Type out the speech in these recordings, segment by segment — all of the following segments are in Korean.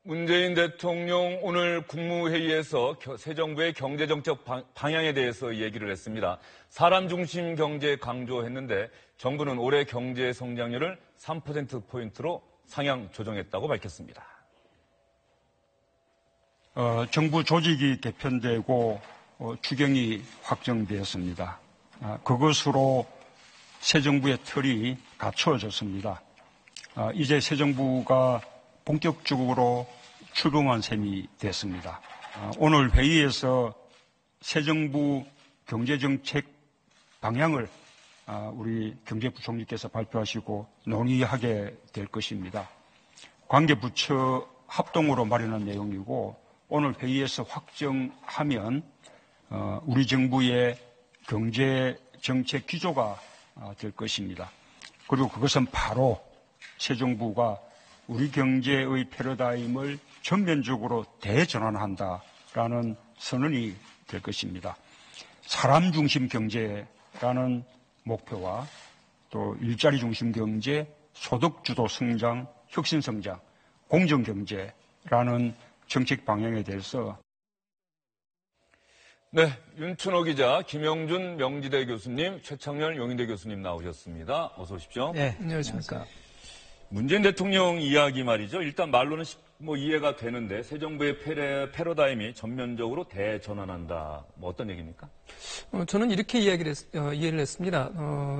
문재인 대통령 오늘 국무회의에서 새 정부의 경제정책 방향에 대해서 얘기를 했습니다. 사람 중심 경제 강조했는데 정부는 올해 경제 성장률을 3%포인트로 상향 조정했다고 밝혔습니다. 정부 조직이 개편되고 추경이 확정되었습니다. 그것으로 새 정부의 틀이 갖추어졌습니다. 이제 새 정부가 본격적으로 출범한 셈이 됐습니다. 오늘 회의에서 새 정부 경제정책 방향을 우리 경제부총리께서 발표하시고 논의하게 될 것입니다. 관계부처 합동으로 마련한 내용이고 오늘 회의에서 확정하면 우리 정부의 경제정책 기조가 될 것입니다. 그리고 그것은 바로 새 정부가 우리 경제의 패러다임을 전면적으로 대전환한다라는 선언이 될 것입니다. 사람 중심 경제라는 목표와 또 일자리 중심 경제, 소득 주도 성장, 혁신 성장, 공정 경제라는 정책 방향에 대해서 네, 윤춘호 기자, 김영준 명지대 교수님, 최창렬 용인대 교수님 나오셨습니다. 어서 오십시오. 네, 안녕하십니까. 문재인 대통령 이야기 말이죠. 일단 말로는 이해가 되는데 새 정부의 패러다임이 전면적으로 대전환한다. 어떤 얘기입니까? 저는 이렇게 이해를 했습니다.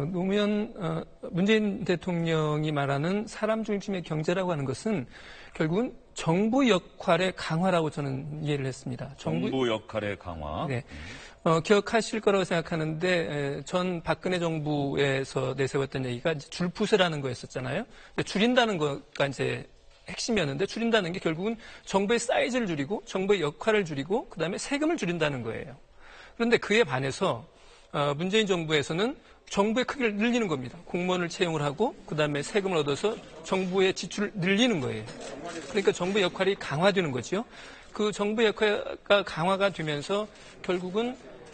문재인 대통령이 말하는 사람 중심의 경제라고 하는 것은 결국은 정부 역할의 강화라고 저는 이해를 했습니다. 정부 역할의 강화. 네. 기억하실 거라고 생각하는데 전 박근혜 정부에서 내세웠던 얘기가 줄푸세라는 거였었잖아요. 줄인다는 거가 이제 핵심이었는데 줄인다는 게 결국은 정부의 사이즈를 줄이고 정부의 역할을 줄이고 그다음에 세금을 줄인다는 거예요. 그런데 그에 반해서 문재인 정부에서는 정부의 크기를 늘리는 겁니다. 공무원을 채용을 하고 그다음에 세금을 얻어서 정부의 지출을 늘리는 거예요. 그러니까 정부 역할이 강화되는 거죠. 그 정부 역할가 강화가 되면서 결국은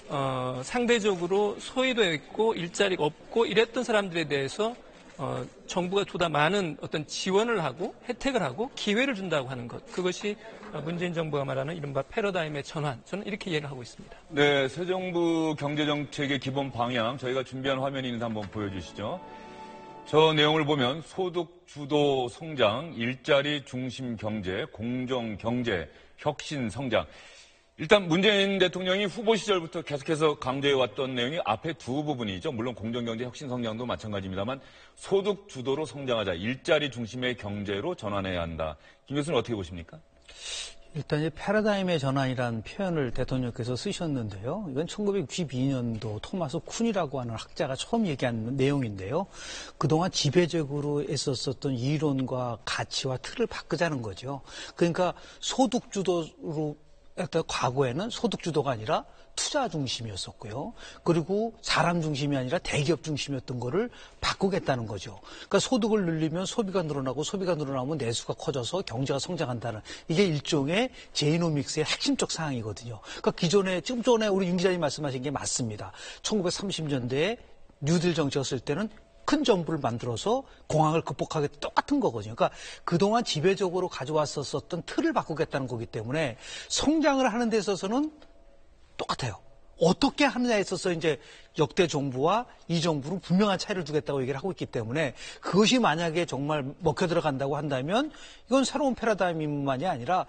상대적으로 소외되어 있고 일자리가 없고 이랬던 사람들에 대해서 정부가 보다 많은 어떤 지원을 하고 혜택을 하고 기회를 준다고 하는 것. 그것이 문재인 정부가 말하는 이른바 패러다임의 전환. 저는 이렇게 이해를 하고 있습니다. 네, 새 정부 경제정책의 기본 방향 저희가 준비한 화면이 있는데 한번 보여주시죠. 저 내용을 보면 소득 주도 성장, 일자리 중심 경제, 공정 경제, 혁신 성장. 일단 문재인 대통령이 후보 시절부터 계속해서 강조해왔던 내용이 앞에 두 부분이죠. 물론 공정경제 혁신 성장도 마찬가지입니다만 소득 주도로 성장하자, 일자리 중심의 경제로 전환해야 한다. 김 교수는 어떻게 보십니까? 일단 이 패러다임의 전환이라는 표현을 대통령께서 쓰셨는데요. 이건 1992년도 토마스 쿤이라고 하는 학자가 처음 얘기한 내용인데요. 그동안 지배적으로 했었던 이론과 가치와 틀을 바꾸자는 거죠. 그러니까 소득 주도로 과거에는 소득 주도가 아니라 투자 중심이었었고요. 그리고 사람 중심이 아니라 대기업 중심이었던 거를 바꾸겠다는 거죠. 그러니까 소득을 늘리면 소비가 늘어나고 소비가 늘어나면 내수가 커져서 경제가 성장한다는 이게 일종의 제이노믹스의 핵심적 사항이거든요. 그러니까 기존에 지금 전에 우리 윤 기자님 말씀하신 게 맞습니다. 1930년대에 뉴딜 정책을 쓸 때는 큰 정부를 만들어서 공황을 극복하겠다 똑같은 거거든요. 그러니까 그동안 지배적으로 가져왔었던 틀을 바꾸겠다는 거기 때문에 성장을 하는 데 있어서는 똑같아요. 어떻게 하느냐에 있어서 이제 역대 정부와 이 정부는 분명한 차이를 두겠다고 얘기를 하고 있기 때문에 그것이 만약에 정말 먹혀 들어간다고 한다면 이건 새로운 패러다임만이 아니라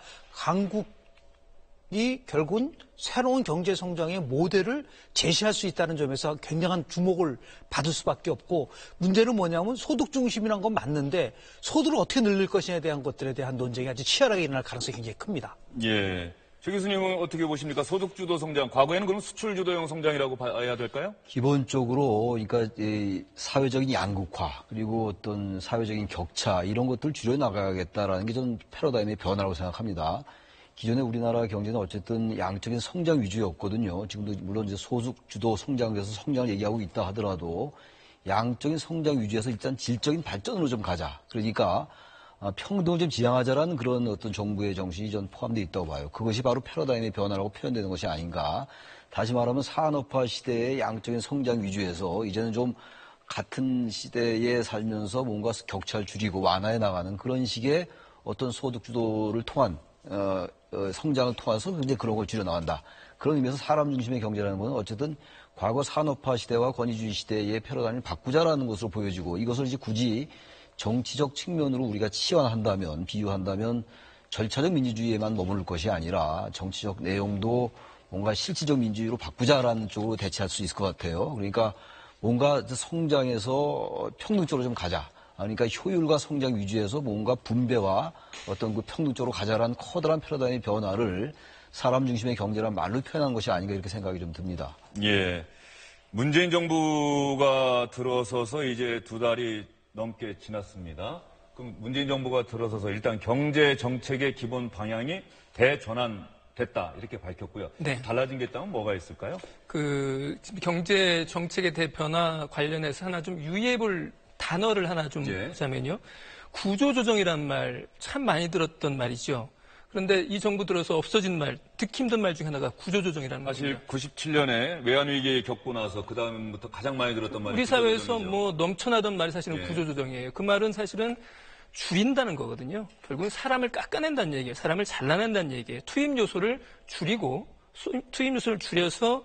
한국이 결국은 새로운 경제 성장의 모델을 제시할 수 있다는 점에서 굉장한 주목을 받을 수밖에 없고 문제는 뭐냐면 소득 중심이란 건 맞는데 소득을 어떻게 늘릴 것이냐에 대한 것들에 대한 논쟁이 아주 치열하게 일어날 가능성이 굉장히 큽니다. 예. 최 교수님은 어떻게 보십니까? 소득 주도 성장, 과거에는 그럼 수출 주도형 성장이라고 봐야 될까요? 기본적으로 그러니까 이 사회적인 양극화 그리고 어떤 사회적인 격차 이런 것들을 줄여나가야겠다라는 게 저는 패러다임의 변화라고 생각합니다. 기존에 우리나라 경제는 어쨌든 양적인 성장 위주였거든요. 지금도 물론 이제 소득 주도 성장에서 성장을 얘기하고 있다 하더라도 양적인 성장 위주에서 일단 질적인 발전으로 좀 가자. 그러니까 평등을 좀 지향하자라는 그런 어떤 정부의 정신이 전 포함되어 있다고 봐요. 그것이 바로 패러다임의 변화라고 표현되는 것이 아닌가. 다시 말하면 산업화 시대의 양적인 성장 위주에서 이제는 좀 같은 시대에 살면서 뭔가 격차를 줄이고 완화해 나가는 그런 식의 어떤 소득 주도를 통한 성장을 통해서 이제 그런 걸 줄여 나간다. 그런 의미에서 사람 중심의 경제라는 것은 어쨌든 과거 산업화 시대와 권위주의 시대의 패러다임을 바꾸자라는 것으로 보여지고 이것을 이제 굳이 정치적 측면으로 우리가 치환한다면 비유한다면 절차적 민주주의에만 머무를 것이 아니라 정치적 내용도 뭔가 실질적 민주주의로 바꾸자라는 쪽으로 대체할 수 있을 것 같아요. 그러니까 뭔가 성장에서 평등적으로 좀 가자. 그러니까 효율과 성장 위주에서 뭔가 분배와 어떤 그 평등적으로 가자라는 커다란 패러다임의 변화를 사람 중심의 경제란 말로 표현한 것이 아닌가 이렇게 생각이 좀 듭니다. 예. 문재인 정부가 들어서서 이제 2달이 넘게 지났습니다. 그럼 문재인 정부가 들어서서 일단 경제 정책의 기본 방향이 대전환됐다 이렇게 밝혔고요. 네. 달라진 게 있다면 뭐가 있을까요? 경제 정책의 대변화 관련해서 하나 좀 유의해볼 단어를 하나 좀 예. 보자면요. 구조조정이란 말 참 많이 들었던 말이죠. 그런데 이 정부 들어서 없어진 말, 듣기 힘든 말 중에 하나가 구조조정이라는 사실 말입니다. 97년에 외환위기 겪고 나서 그 다음부터 가장 많이 들었던 말이 우리 사회에서 구조조정이죠. 뭐 넘쳐나던 말이 사실은 예. 구조조정이에요. 그 말은 사실은 줄인다는 거거든요. 결국은 사람을 깎아낸다는 얘기예요. 사람을 잘라낸다는 얘기예요. 투입 요소를 줄이고 투입 요소를 줄여서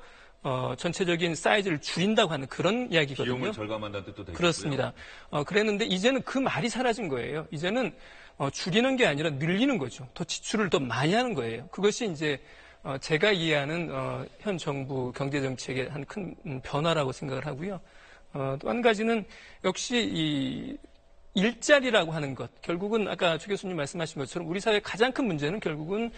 전체적인 사이즈를 줄인다고 하는 그런 이야기거든요. 비용을 절감한다는 뜻도 되겠고요. 그렇습니다. 그랬는데 이제는 그 말이 사라진 거예요. 이제는 줄이는 게 아니라 늘리는 거죠. 더 지출을 더 많이 하는 거예요. 그것이 이제 제가 이해하는 현 정부 경제 정책의 한 큰 변화라고 생각을 하고요. 또 한 가지는 역시 이 일자리라고 하는 것. 결국은 아까 최 교수님 말씀하신 것처럼 우리 사회의 가장 큰 문제는 결국은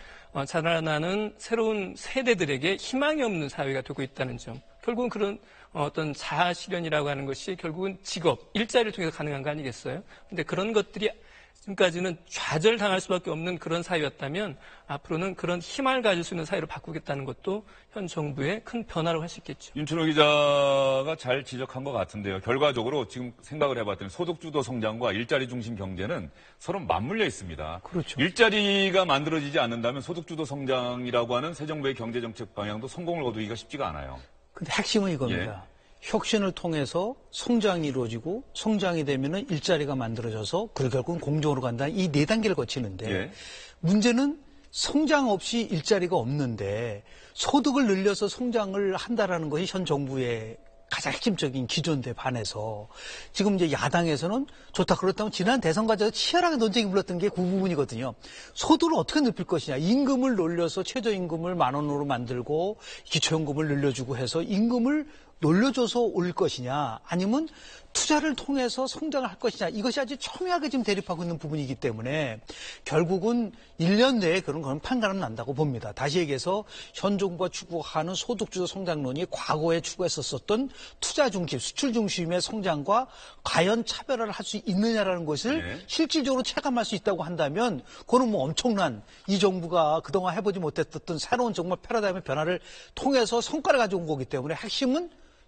자라나는 새로운 세대들에게 희망이 없는 사회가 되고 있다는 점. 결국은 그런 어떤 자아 실현이라고 하는 것이 결국은 직업, 일자리를 통해서 가능한 거 아니겠어요? 근데 그런 것들이 지금까지는 좌절당할 수밖에 없는 그런 사회였다면 앞으로는 그런 희망을 가질 수 있는 사회로 바꾸겠다는 것도 현 정부의 큰 변화라고 할 수 있겠죠. 윤춘호 기자가 잘 지적한 것 같은데요. 결과적으로 지금 생각을 해봤더니 소득주도 성장과 일자리 중심 경제는 서로 맞물려 있습니다. 그렇죠. 일자리가 만들어지지 않는다면 소득주도 성장이라고 하는 새 정부의 경제정책 방향도 성공을 거두기가 쉽지가 않아요. 근데 핵심은 이겁니다. 혁신을 통해서 성장이 이루어지고 성장이 되면은 일자리가 만들어져서 그 결국은 공정으로 간다는 이 4단계를 거치는데 예. 문제는 성장 없이 일자리가 없는데 소득을 늘려서 성장을 한다라는 것이 현 정부의 가장 핵심적인 기조인데 반해서 지금 이제 야당에서는 좋다 그렇다면 지난 대선 과정에서 치열하게 논쟁이 불렀던 게 그 부분이거든요. 소득을 어떻게 높일 것이냐. 임금을 놀려서 최저임금을 10,000원으로 만들고 기초임금을 늘려주고 해서 임금을 놀려줘서 올 것이냐 아니면 투자를 통해서 성장을 할 것이냐 이것이 아주 첨예하게 지금 대립하고 있는 부분이기 때문에 결국은 1년 내에 그런 판단은 난다고 봅니다. 다시 얘기해서 현 정부가 추구하는 소득주도 성장론이 과거에 추구했었던 투자 중심, 수출 중심의 성장과 과연 차별화를 할 수 있느냐라는 것을 실질적으로 체감할 수 있다고 한다면 그거는 뭐 엄청난 이 정부가 그동안 해보지 못했던 새로운 정말 패러다임의 변화를 통해서 성과를 가져온 거기 때문에 핵심은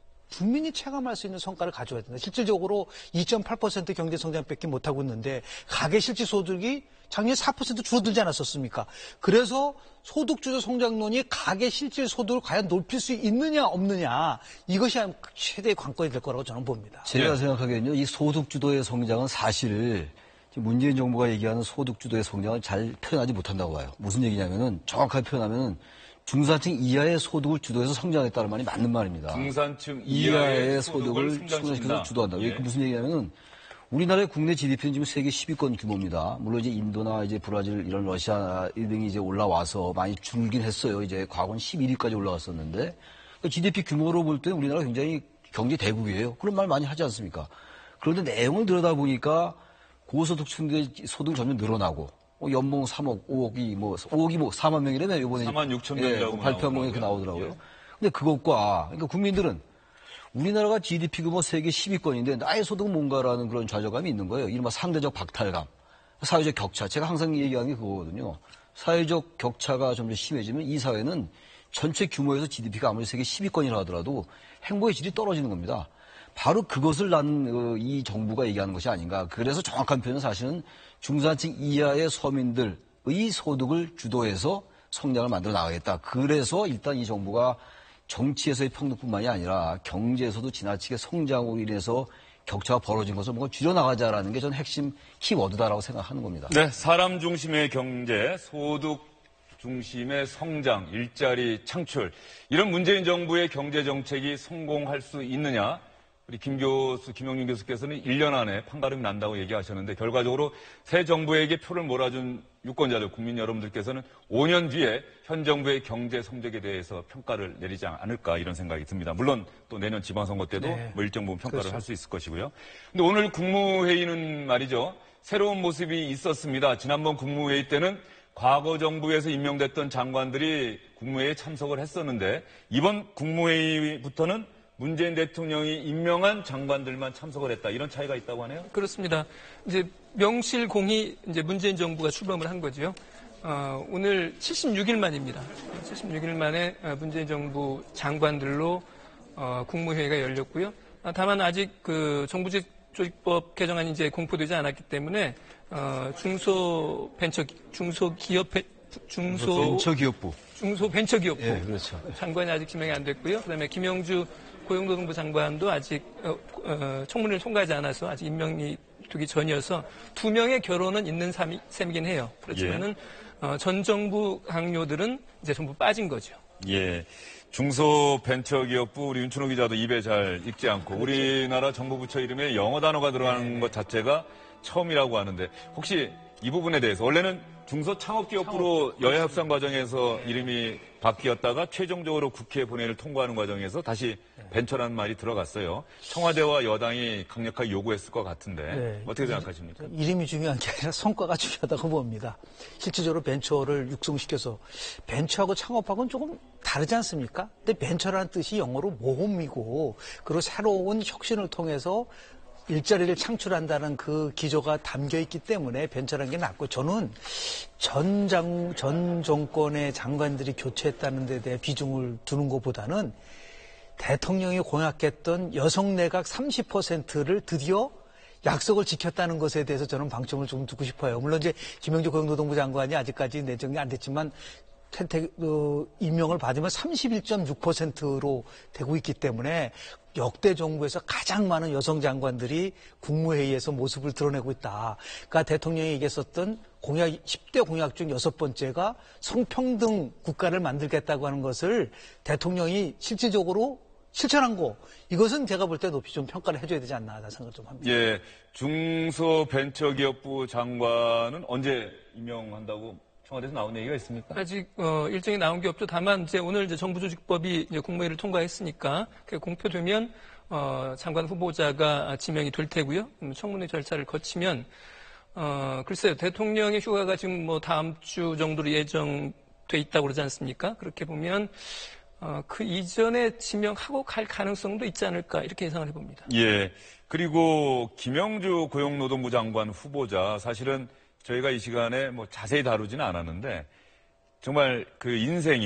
국민이 체감할 수 있는 성과를 가져야 된다. 실질적으로 2.8% 경제 성장밖에 못하고 있는데 가계 실질 소득이 작년에 4% 줄어들지 않았었습니까? 그래서 소득주도 성장론이 가계 실질 소득을 과연 높일 수 있느냐 없느냐 이것이 최대의 관건이 될 거라고 저는 봅니다. 제가 생각하기에는요. 이 소득주도의 성장은 사실 문재인 정부가 얘기하는 소득주도의 성장을 잘 표현하지 못한다고 봐요. 무슨 얘기냐면은 정확하게 표현하면 중산층 이하의 소득을 주도해서 성장했다는 말이 맞는 말입니다. 중산층 이하의 소득을 충분시켜서 주도한다. 예. 이게 무슨 얘기냐면은 우리나라의 국내 GDP는 지금 세계 10위권 규모입니다. 물론 이제 인도나 이제 브라질 이런 러시아 등이 이제 올라와서 많이 줄긴 했어요. 이제 과거는 11위까지 올라갔었는데 그러니까 GDP 규모로 볼 때 우리나라 굉장히 경제 대국이에요. 그런 말 많이 하지 않습니까? 그런데 내용을 들여다보니까 고소득층들의 소득이 점점 늘어나고 연봉 3억, 5억이 4만 명이라며 이번에 4만 6천 명이라고 발표한 거 나오더라고요. 근데 그것과 그러니까 국민들은 우리나라가 GDP 규모 세계 10위권인데 나의 소득은 뭔가라는 그런 좌절감이 있는 거예요. 이른바 상대적 박탈감, 사회적 격차. 제가 항상 얘기하는 게 그거거든요. 사회적 격차가 점점 심해지면 이 사회는 전체 규모에서 GDP가 아무리 세계 10위권이라 하더라도 행복의 질이 떨어지는 겁니다. 바로 그것을 이 정부가 얘기하는 것이 아닌가. 그래서 정확한 표현은 사실은 중산층 이하의 서민들의 소득을 주도해서 성장을 만들어 나가겠다. 그래서 일단 이 정부가 정치에서의 평등뿐만이 아니라 경제에서도 지나치게 성장으로 인해서 격차가 벌어진 것을 뭔가 줄여나가자라는 게 저는 핵심 키워드다라고 생각하는 겁니다. 네, 사람 중심의 경제, 소득 중심의 성장, 일자리 창출, 이런 문재인 정부의 경제 정책이 성공할 수 있느냐? 우리 김영준 교수께서는 1년 안에 판가름이 난다고 얘기하셨는데, 결과적으로 새 정부에게 표를 몰아준 유권자들, 국민 여러분들께서는 5년 뒤에 현 정부의 경제 성적에 대해서 평가를 내리지 않을까, 이런 생각이 듭니다. 물론 또 내년 지방선거 때도 네. 뭐 일정 부분 평가를 그렇죠. 할 수 있을 것이고요. 근데 오늘 국무회의는 말이죠, 새로운 모습이 있었습니다. 지난번 국무회의 때는 과거 정부에서 임명됐던 장관들이 국무회의에 참석을 했었는데, 이번 국무회의부터는 문재인 대통령이 임명한 장관들만 참석을 했다. 이런 차이가 있다고 하네요. 그렇습니다. 이제 명실공히 이제 문재인 정부가 출범을 한 거죠. 오늘 76일 만입니다. 76일 만에 문재인 정부 장관들로 국무회의가 열렸고요. 다만 아직 그 정부조직법 개정안이 이제 공포되지 않았기 때문에 중소벤처기업부 예, 그렇죠. 장관이 아직 지명이 안 됐고요. 그다음에 김영주 고용노동부 장관도 아직 청문회를 통과하지 않아서 아직 임명이 되기 전이어서 2명의 결혼은 있는 셈이긴 해요. 그렇지만은 전 정부 강요들은 이제 전부 빠진 거죠. 예. 중소벤처기업부 우리 윤춘호 기자도 입에 잘 읽지 않고, 우리나라 정부 부처 이름에 영어 단어가 들어가는 것 자체가 처음이라고 하는데, 혹시 이 부분에 대해서, 원래는 중소창업기업부로 여야 협상 과정에서 이름이 바뀌었다가 최종적으로 국회 본회의를 통과하는 과정에서 다시 벤처라는 말이 들어갔어요. 청와대와 여당이 강력하게 요구했을 것 같은데 네. 어떻게 생각하십니까? 이름이 중요한 게 아니라 성과가 중요하다고 봅니다. 실질적으로 벤처를 육성시켜서, 벤처하고 창업하고는 조금 다르지 않습니까? 근데 벤처라는 뜻이 영어로 모험이고, 그리고 새로운 혁신을 통해서 일자리를 창출한다는 그 기조가 담겨 있기 때문에 벤처라는 게 낫고, 저는 전 정권의 장관들이 교체했다는 데 대해 비중을 두는 것보다는 대통령이 공약했던 여성 내각 30%를 드디어 약속을 지켰다는 것에 대해서 저는 방점을 좀 두고 싶어요. 물론 이제 김영주 고용노동부 장관이 아직까지 내정이 안 됐지만 임명을 받으면 31.6%로 되고 있기 때문에 역대 정부에서 가장 많은 여성 장관들이 국무회의에서 모습을 드러내고 있다. 그러니까 대통령이 얘기했었던 10대 공약 중 6번째가 성평등 국가를 만들겠다고 하는 것을 대통령이 실질적으로 실천한 거, 이것은 제가 볼 때 높이 좀 평가를 해줘야 되지 않나 하는 생각을 좀 합니다. 예, 중소벤처기업부 장관은 언제 임명한다고 청와대에서 나온 얘기가 있습니까? 아직 일정이 나온 게 없죠. 다만 이제 오늘 이제 정부조직법이 이제 국무회의를 통과했으니까 그게 공표되면 장관 후보자가 지명이 될 테고요. 청문회 절차를 거치면 글쎄요, 대통령의 휴가가 지금 뭐 다음 주 정도로 예정돼 있다고 그러지 않습니까? 그렇게 보면 그 이전에 지명하고 갈 가능성도 있지 않을까, 이렇게 예상을 해봅니다. 예. 그리고 김영주 고용노동부 장관 후보자, 사실은 저희가 이 시간에 뭐 자세히 다루지는 않았는데, 정말 그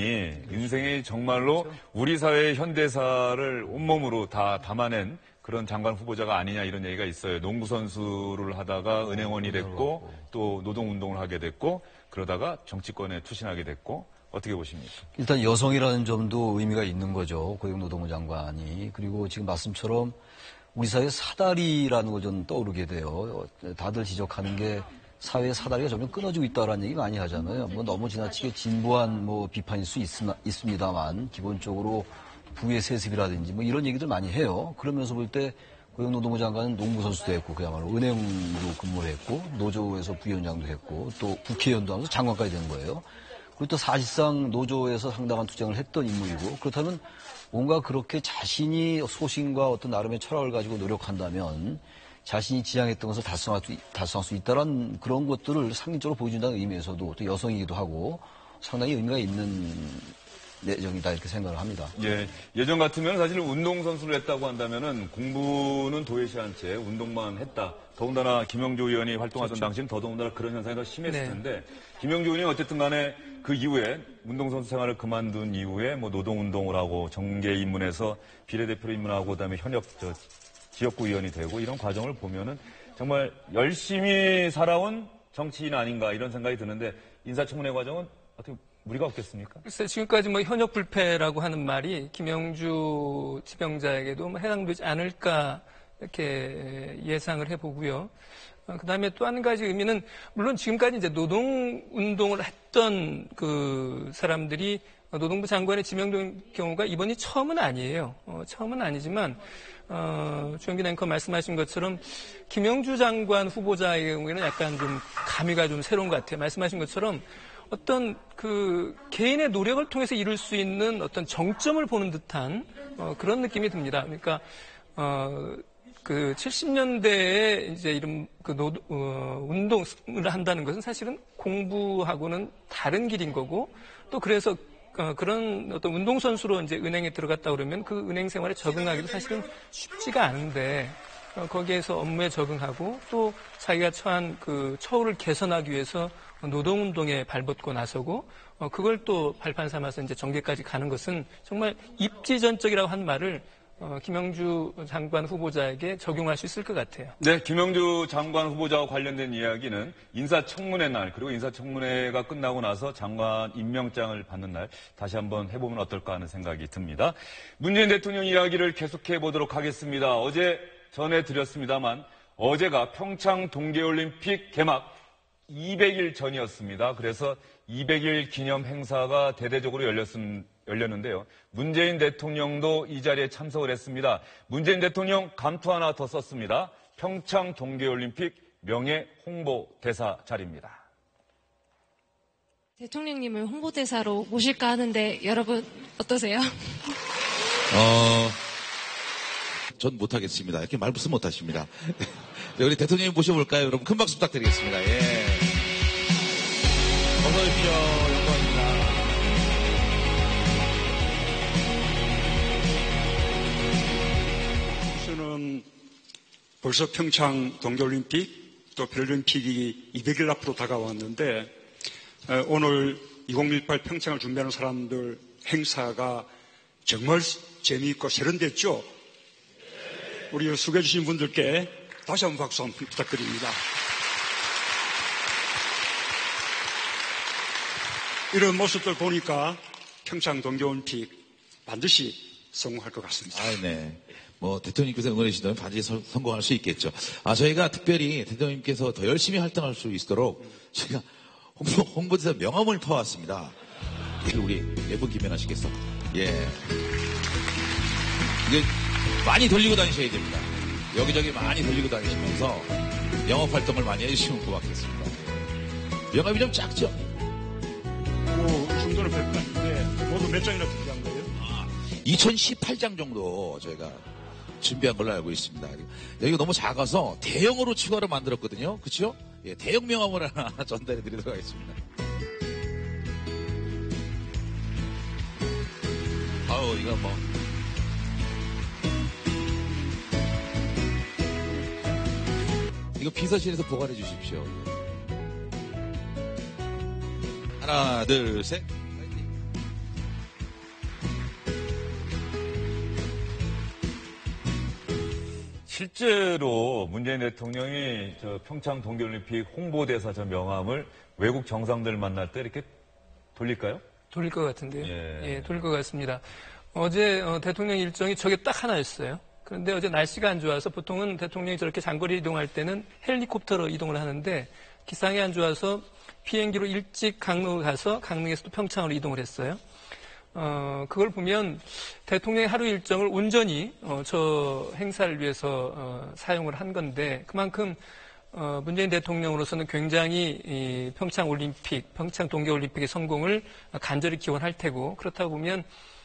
인생이 정말로 우리 사회의 현대사를 온몸으로 다 담아낸 그런 장관 후보자가 아니냐, 이런 얘기가 있어요. 농구 선수를 하다가 은행원이 됐고, 또 노동운동을 하게 됐고, 그러다가 정치권에 투신하게 됐고, 어떻게 보십니까? 일단 여성이라는 점도 의미가 있는 거죠. 고용노동부 장관이. 그리고 지금 말씀처럼 우리 사회 사다리라는 걸 좀 떠오르게 돼요. 다들 지적하는 게 사회의 사다리가 점점 끊어지고 있다라는 얘기 많이 하잖아요. 뭐 너무 지나치게 진부한 비판일 수 있습니다만, 기본적으로 부의 세습이라든지 뭐 이런 얘기들 많이 해요. 그러면서 볼 때 고용노동부 장관은 농구 선수도 했고, 그야말로 은행으로 근무를 했고, 노조에서 부위원장도 했고, 또 국회의원도 하면서 장관까지 된 거예요. 그리고 또 사실상 노조에서 상당한 투쟁을 했던 인물이고, 그렇다면 뭔가 그렇게 자신이 소신과 어떤 나름의 철학을 가지고 노력한다면 자신이 지향했던 것을 달성할 수 있다는 그런 것들을 상징적으로 보여준다는 의미에서도, 또 여성이기도 하고 상당히 의미가 있는 내정이다, 이렇게 생각을 합니다. 예, 예전 같으면 사실 운동선수를 했다고 한다면은 공부는 도외시한 채 운동만 했다. 더군다나 김영주 의원이 활동하던 당시는 더더군다나 그런 현상이 더 심했을 텐데, 김영주 의원이 어쨌든 간에 그 이후에 운동선수 생활을 그만둔 이후에 뭐 노동운동을 하고 정계 입문해서 비례대표로 입문하고 그다음에 현역 지역구 의원이 되고, 이런 과정을 보면은 정말 열심히 살아온 정치인 아닌가, 이런 생각이 드는데, 인사청문회 과정은 어떻게 무리가 없겠습니까? 글쎄, 지금까지 뭐 현역 불패라고 하는 말이 김영주 지명자에게도 뭐 해당되지 않을까, 이렇게 예상을 해보고요. 그다음에 또 한 가지 의미는 물론 지금까지 이제 노동 운동을 했던 그 사람들이 노동부 장관에 지명된 경우가 이번이 처음은 아니에요. 처음은 아니지만 주영빈 앵커 말씀하신 것처럼 김영주 장관 후보자의 경우에는 약간 좀 감회가 좀 새로운 것 같아요. 말씀하신 것처럼 어떤 그 개인의 노력을 통해서 이룰 수 있는 어떤 정점을 보는 듯한 그런 느낌이 듭니다. 그러니까 그 70년대에 이제 이런 그 운동을 한다는 것은 사실은 공부하고는 다른 길인 거고 또 그래서 그런 어떤 운동선수로 이제 은행에 들어갔다 그러면 그 은행 생활에 적응하기도 사실은 쉽지가 않은데 거기에서 업무에 적응하고 또 자기가 처한 그 처우를 개선하기 위해서 노동운동에 발벗고 나서고 그걸 또 발판 삼아서 이제 정계까지 가는 것은 정말 입지전적이라고 한 말을 김영주 장관 후보자에게 적용할 수 있을 것 같아요. 네, 김영주 장관 후보자와 관련된 이야기는 인사청문회 날 그리고 인사청문회가 끝나고 나서 장관 임명장을 받는 날 다시 한번 해보면 어떨까 하는 생각이 듭니다. 문재인 대통령 이야기를 계속해 보도록 하겠습니다. 어제 전해드렸습니다만 어제가 평창 동계올림픽 개막 200일 전이었습니다. 그래서 200일 기념 행사가 대대적으로 열렸는데요. 문재인 대통령도 이 자리에 참석을 했습니다. 문재인 대통령 감투 하나 더 썼습니다. 평창 동계올림픽 명예 홍보대사 자리입니다. 대통령님을 홍보대사로 모실까 하는데 여러분 어떠세요? 전 못하겠습니다. 이렇게 말씀 못하십니다. 우리 대통령님 모셔볼까요? 여러분 큰 박수 부탁드리겠습니다. 예. 어서 오십시오. 영광입니다. 우선은 벌써 평창 동계올림픽 또 패럴림픽이 200일 앞으로 다가왔는데 오늘 2018 평창을 준비하는 사람들 행사가 정말 재미있고 세련됐죠? 우리 수고해 주신 분들께 다시 한번 박수 한번 부탁드립니다. 이런 모습들 보니까 평창 동계올림픽 반드시 성공할 것 같습니다. 네. 대통령님께서 응원해 주신다면 반드시 성공할 수 있겠죠. 저희가 특별히 대통령님께서 더 열심히 활동할 수 있도록 저희가 홍보대사 명함을 퍼왔습니다. 우리 매번 기면하시겠어? 예. 이게 많이 돌리고 다니셔야 됩니다. 여기저기 많이 돌리고 다니시면서 영업 활동을 많이 해주시면 고맙겠습니다. 명함이 좀 작죠? 이 정도는 별거 아닌데 모두 몇 장이나 준비한 거예요? 2018장 정도 저희가 준비한 걸로 알고 있습니다. 여기가 너무 작아서 대형으로 추가로 만들었거든요. 그렇죠? 예, 대형 명함을 하나 전달해 드리도록 하겠습니다. 이거 이거 비서실에서 보관해 주십시오. 하나, 둘, 셋. 실제로 문재인 대통령이 평창 동계올림픽 홍보대사 명함을 외국 정상들 만날 때 이렇게 돌릴까요? 돌릴 것 같은데요. 예. 돌릴 것 같습니다. 어제 대통령 일정이 저게 딱 하나였어요. 그런데 어제 날씨가 안 좋아서 보통은 대통령이 저렇게 장거리 이동할 때는 헬리콥터로 이동을 하는데 기상이 안 좋아서 비행기로 일찍 강릉을 가서 강릉에서 또 평창으로 이동을 했어요. 그걸 보면 대통령의 하루 일정을 온전히 저 행사를 위해서 사용을 한 건데 그만큼 문재인 대통령으로서는 굉장히 이 평창 동계올림픽의 성공을 간절히 기원할 테고 그렇다고 보면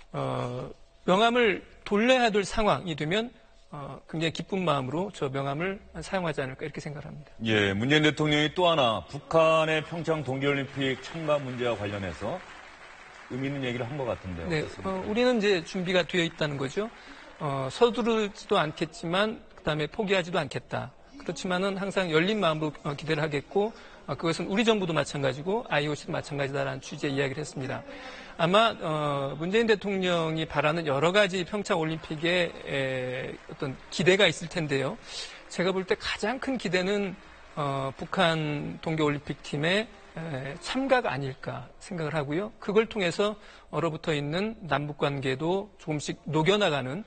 명함을 돌려야 될 상황이 되면 굉장히 기쁜 마음으로 저 명함을 사용하지 않을까 이렇게 생각합니다. 예, 문재인 대통령이 또 하나 북한의 평창 동계올림픽 참가 문제와 관련해서 의미 있는 얘기를 한 것 같은데요. 네, 우리는 이제 준비가 되어 있다는 거죠. 서두르지도 않겠지만 그다음에 포기하지도 않겠다. 그렇지만은 항상 열린 마음으로 기대를 하겠고 그것은 우리 정부도 마찬가지고 IOC도 마찬가지다라는 취지의 이야기를 했습니다. 아마 문재인 대통령이 바라는 여러 가지 평창 올림픽에 어떤 기대가 있을 텐데요. 제가 볼 때 가장 큰 기대는 북한 동계올림픽 팀의 참가가 아닐까 생각을 하고요. 그걸 통해서 얼어붙어 있는 남북 관계도 조금씩 녹여나가는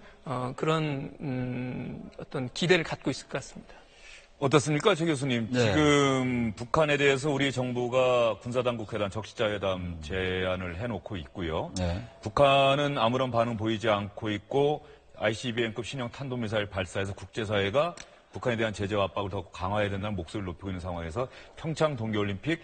그런 어떤 기대를 갖고 있을 것 같습니다. 어떻습니까, 최 교수님? 네. 지금 북한에 대해서 우리 정부가 군사당국회담, 적시자회담 제안을 해놓고 있고요. 네. 북한은 아무런 반응 보이지 않고 있고 ICBM급 신형 탄도미사일 발사해서 국제사회가 북한에 대한 제재와 압박을 더 강화해야 된다는 목소리를 높이고 있는 상황에서 평창 동계올림픽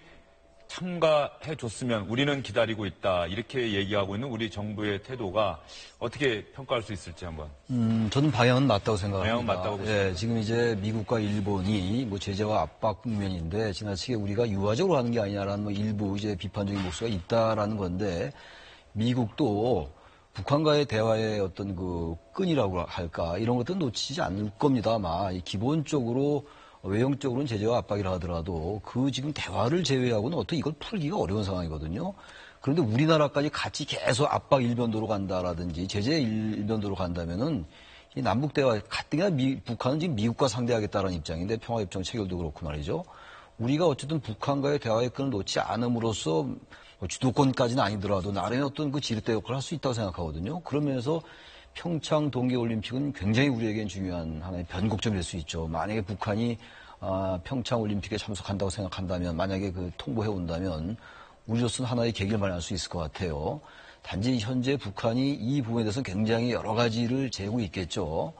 참가해줬으면 우리는 기다리고 있다. 이렇게 얘기하고 있는 우리 정부의 태도가 어떻게 평가할 수 있을지 한번. 저는 방향은 맞다고 생각합니다. 방향은 맞다고 보십니다. 예, 지금 이제 미국과 일본이 뭐 제재와 압박 국면인데 지나치게 우리가 유화적으로 하는 게 아니냐라는 뭐 일부 이제 비판적인 목소리가 있다라는 건데 미국도 북한과의 대화의 어떤 그 끈이라고 할까 이런 것들은 놓치지 않을 겁니다. 아마 기본적으로 외형적으로는 제재와 압박이라 하더라도 그 지금 대화를 제외하고는 어떻게 이걸 풀기가 어려운 상황이거든요. 그런데 우리나라까지 같이 계속 압박 일변도로 간다라든지 제재 일변도로 간다면은 이 남북 대화 가뜩이나 북한은 지금 미국과 상대하겠다라는 입장인데 평화협정 체결도 그렇고 말이죠. 우리가 어쨌든 북한과의 대화의 끈을 놓지 않음으로써 뭐 주도권까지는 아니더라도 나름의 어떤 그 지렛대 역할을 할 수 있다고 생각하거든요. 그러면서 평창 동계올림픽은 굉장히 우리에겐 중요한 하나의 변곡점이 될 수 있죠. 만약에 북한이 평창올림픽에 참석한다고 생각한다면 만약에 그 통보해 온다면 우리로서는 하나의 계기를 마련할 수 있을 것 같아요. 단지 현재 북한이 이 부분에 대해서 굉장히 여러 가지를 재고 있겠죠.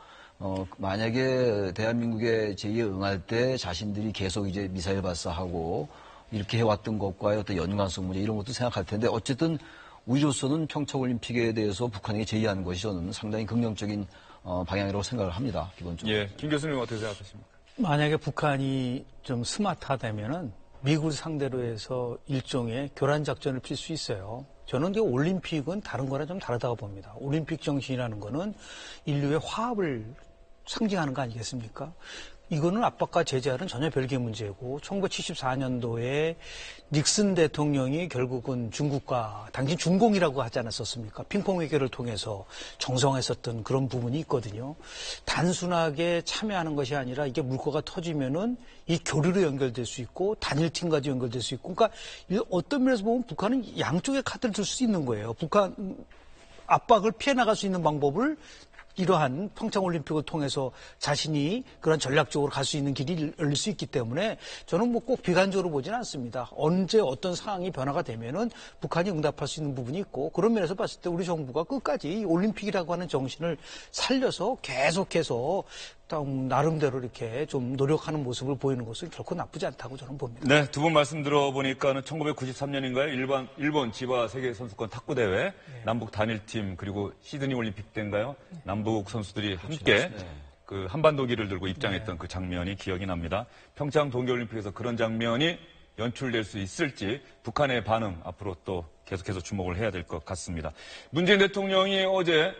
만약에 대한민국의 제의에 응할 때 자신들이 계속 이제 미사일 발사하고 이렇게 해왔던 것과의 어떤 연관성 문제 이런 것도 생각할 텐데 어쨌든 우리로서는 평창올림픽에 대해서 북한에게 제의하는 것이 저는 상당히 긍정적인 방향이라고 생각을 합니다. 기본적으로. 예, 김 교수님 어떻게 생각하십니까? 만약에 북한이 좀 스마트하다면은 미국을 상대로 해서 일종의 교란 작전을 필 수 있어요. 저는 이제 올림픽은 다른 거랑 좀 다르다고 봅니다. 올림픽 정신이라는 거는 인류의 화합을 상징하는 거 아니겠습니까? 이거는 압박과 제재와는 전혀 별개의 문제고 1974년도에 닉슨 대통령이 결국은 중국과 당시 중공이라고 하지 않았었습니까? 핑퐁 외교를 통해서 정상화했었던 그런 부분이 있거든요. 단순하게 참여하는 것이 아니라 이게 물꼬가 터지면은 이 교류로 연결될 수 있고 단일팀까지 연결될 수 있고 그러니까 어떤 면에서 보면 북한은 양쪽의 카드를 들 수 있는 거예요. 북한 압박을 피해 나갈 수 있는 방법을 이러한 평창올림픽을 통해서 자신이 그런 전략적으로 갈 수 있는 길이 열릴 수 있기 때문에 저는 뭐 꼭 비관적으로 보지는 않습니다. 언제 어떤 상황이 변화가 되면은 북한이 응답할 수 있는 부분이 있고 그런 면에서 봤을 때 우리 정부가 끝까지 이 올림픽이라고 하는 정신을 살려서 계속해서 나름대로 이렇게 좀 노력하는 모습을 보이는 것은 결코 나쁘지 않다고 저는 봅니다. 네, 두 분 말씀 들어보니까는 1993년인가요? 일본 지바 세계선수권 탁구대회, 남북 단일팀, 그리고 시드니 올림픽 때인가요? 남북 선수들이 함께 그 한반도기를 들고 입장했던 그 장면이 기억이 납니다. 평창 동계올림픽에서 그런 장면이 연출될 수 있을지 북한의 반응 앞으로 또 계속해서 주목을 해야 될 것 같습니다. 문재인 대통령이 어제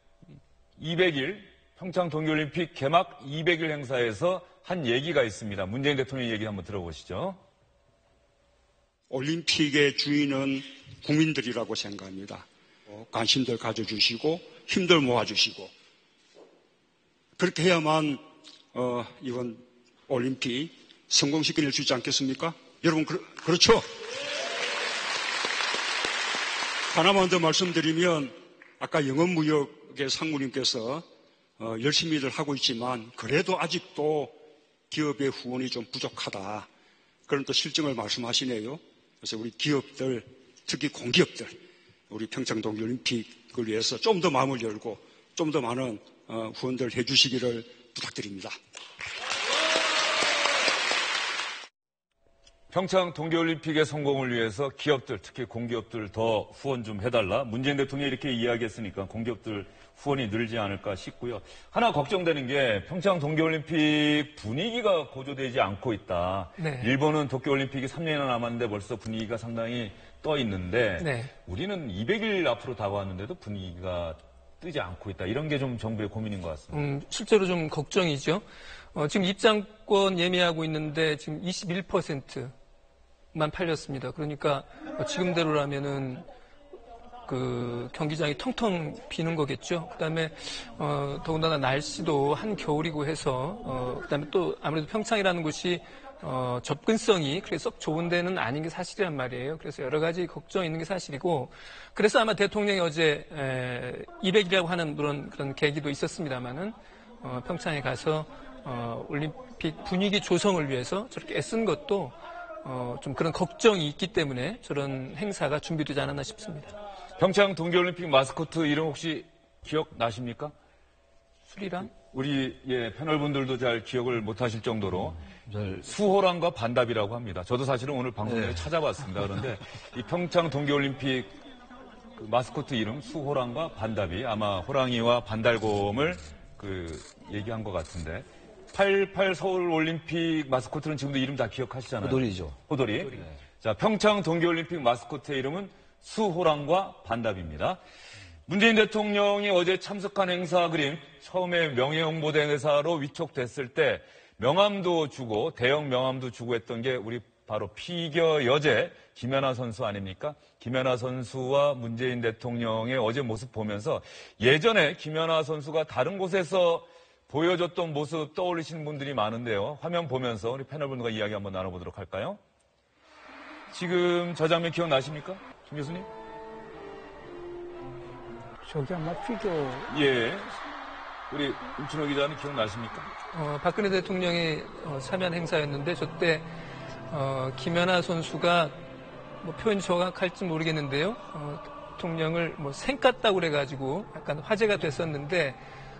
200일 평창 동계올림픽 개막 200일 행사에서 한 얘기가 있습니다. 문재인 대통령 얘기 한번 들어보시죠. 올림픽의 주인은 국민들이라고 생각합니다. 관심들 가져주시고 힘들 모아주시고 그렇게 해야만 이번 올림픽 성공시킬 수 있지 않겠습니까? 여러분 그렇죠? 하나만 더 말씀드리면 아까 영업무역의 상무님께서 열심히들 하고 있지만 그래도 아직도 기업의 후원이 좀 부족하다. 그런 또 실정을 말씀하시네요. 그래서 우리 기업들, 특히 공기업들, 우리 평창 동계올림픽을 위해서 좀 더 마음을 열고 좀 더 많은 후원들 해주시기를 부탁드립니다. 평창 동계올림픽의 성공을 위해서 기업들, 특히 공기업들 더 후원 좀 해달라. 문재인 대통령이 이렇게 이야기했으니까 공기업들 후원이 늘지 않을까 싶고요. 하나 걱정되는 게 평창 동계올림픽 분위기가 고조되지 않고 있다. 네. 일본은 도쿄올림픽이 3년이나 남았는데 벌써 분위기가 상당히 떠 있는데 네. 우리는 200일 앞으로 다가왔는데도 분위기가 뜨지 않고 있다. 이런 게 좀 정부의 고민인 것 같습니다. 실제로 좀 걱정이죠. 지금 입장권 예매하고 있는데 지금 21%만 팔렸습니다. 그러니까 지금대로라면은 그 경기장이 텅텅 비는 거겠죠. 그다음에 더군다나 날씨도 한겨울이고 해서 그다음에 또 아무래도 평창이라는 곳이 접근성이 그렇게 썩 좋은 데는 아닌 게 사실이란 말이에요. 그래서 여러 가지 걱정이 있는 게 사실이고, 그래서 아마 대통령이 어제 200이라고 하는 그런 계기도 있었습니다만은 평창에 가서 올림픽 분위기 조성을 위해서 저렇게 애쓴 것도 좀 그런 걱정이 있기 때문에 저런 행사가 준비되지 않았나 싶습니다. 평창 동계올림픽 마스코트 이름 혹시 기억나십니까? 수리랑? 우리 패널분들도 잘 기억을 못하실 정도로 수호랑과 반답이라고 합니다. 저도 사실은 오늘 방송에 찾아봤습니다. 그런데 이 평창 동계올림픽 그 마스코트 이름 수호랑과 반답이 아마 호랑이와 반달곰을 얘기한 것 같은데 88 서울올림픽 마스코트는 지금도 이름 다 기억하시잖아요. 호돌이죠. 호돌이. 네. 자, 평창 동계올림픽 마스코트의 이름은 수호랑과 반답입니다. 문재인 대통령이 어제 참석한 행사 그림 처음에 명예홍보대 행사로 위촉됐을 때 명함도 주고 대형 명함도 주고 했던 게 우리 바로 피겨 여제 김연아 선수 아닙니까? 김연아 선수와 문재인 대통령의 어제 모습 보면서 예전에 김연아 선수가 다른 곳에서 보여줬던 모습 떠올리시는 분들이 많은데요. 화면 보면서 우리 패널분들과 이야기 한번 나눠보도록 할까요? 지금 저 장면 기억나십니까? 김 교수님? 저기 아마 피겨. 예. 우리 임춘호 기자는 기억나십니까? 박근혜 대통령의 사면 행사였는데 저때 김연아 선수가 뭐 표현이 정확할지 모르겠는데요. 대통령을 뭐 생깠다고 그래가지고 약간 화제가 됐었는데